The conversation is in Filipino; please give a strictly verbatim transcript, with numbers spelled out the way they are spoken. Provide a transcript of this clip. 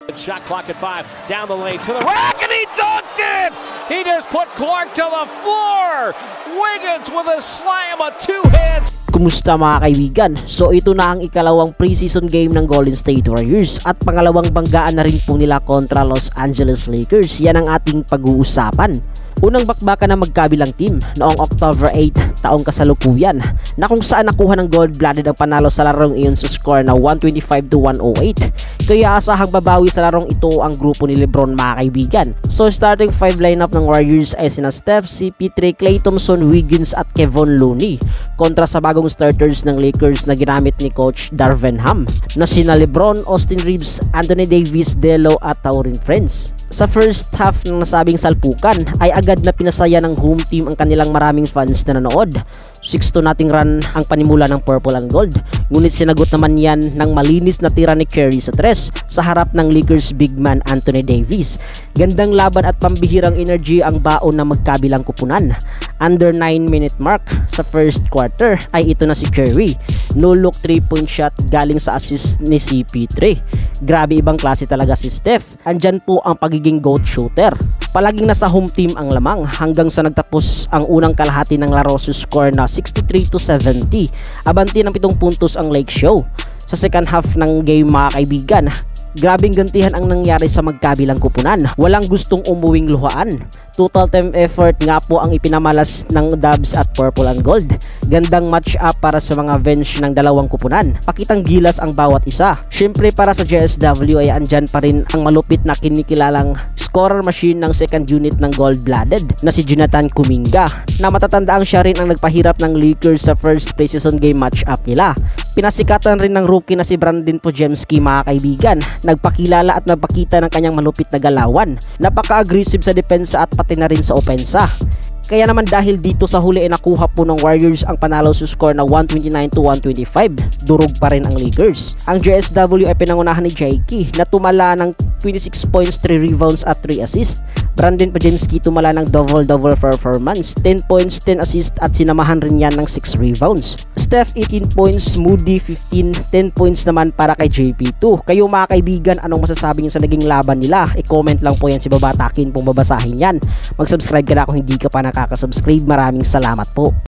Shot clock at five, down the lane to the rack, and he dunked it! He just put Clark to the floor! Wiggins with a slam of two hands! Kumusta mga kaibigan? So ito na ang ikalawang preseason game ng Golden State Warriors at pangalawang banggaan na rin po nila kontra Los Angeles Lakers. Yan ang ating pag-uusapan. Unang bakbakan ng magkabilang team noong October eighth taong kasalukuyan na kung saan nakuha ng gold-blooded ang panalo sa larong iyon sa score na one twenty-five to one oh eight. Kaya asahang babawi sa larong ito ang grupo ni Lebron mga kaibigan. So starting five lineup ng Warriors ay sina Steph, C P three, Klay Thompson, Wiggins at Kevon Looney kontra sa bagong starters ng Lakers na ginamit ni Coach Darvin Ham na sina Lebron, Austin Reeves, Anthony Davis, Delo at Taurean Prince. Sa first half ng nasabing salpukan ay agad na pinasaya ng home team ang kanilang maraming fans na nanood. six to nothing run ang panimula ng Purple and Gold, ngunit sinagot naman yan ng malinis na tira ni Curry sa tres sa harap ng Lakers big man Anthony Davis. Gandang laban at pambihirang energy ang baon ng magkabilang kupunan. Under nine minute mark sa first quarter ay ito na si Curry. No look three point shot galing sa assist ni C P three. Grabe, ibang klase talaga si Steph. Andyan po ang pagiging GOAT shooter. Palaging nasa home team ang lamang hanggang sa nagtapos ang unang kalahati ng laro sa score na sixty-three to seventy. Abanti ng pitong puntos ang Lake Show. Sa second half ng game mga kaibigan, grabing gantihan ang nangyari sa magkabilang kupunan. Walang gustong umuwing luhaan. Total team effort nga po ang ipinamalas ng Dubs at Purple and Gold. Gandang match up para sa mga bench ng dalawang kupunan. Pakitang gilas ang bawat isa. Syempre para sa J S W ay andyan pa rin ang malupit na kinikilalang scorer machine ng second unit ng gold-blooded na si Jonathan Kuminga, na matatandaan siya rin ang nagpahirap ng Lakers sa first preseason game match up nila. Pinasikatan rin ng rookie na si Brandon Podziemski mga kaibigan. Nagpakilala at nagpakita ng kanyang malupit na galawan. Napaka-aggressive sa depensa at pati na rin sa opensa. Kaya naman dahil dito sa huli ay nakuha po ng Warriors ang panalo sa score na one twenty-nine to one twenty-five. Durog pa rin ang Lakers. Ang J S W ay pinangunahan ni Jaiki na tumala ng twenty-six points, three rebounds at three assists. Brandon Podziemski tumala ng double-double performance, ten points, ten assists at sinamahan rin yan ng six rebounds. Steph eighteen points, Moody fifteen, ten points naman para kay J P two. Kayo mga kaibigan, anong masasabi nyo sa naging laban nila? I-comment lang po yan si Babatakin kung babasahin yan. Mag-subscribe ka na kung hindi ka pa nakakasubscribe. Maraming salamat po.